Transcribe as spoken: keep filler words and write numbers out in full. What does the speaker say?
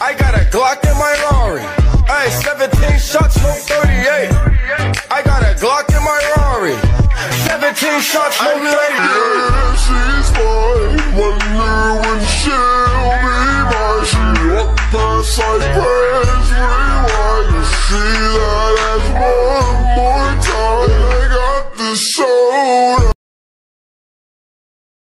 I got a Glock in my Rari. Hey, seventeen shots, no thirty-eight. I got a Glock in my Rari. seventeen shots, no thirty-eight. Yeah, she's fine.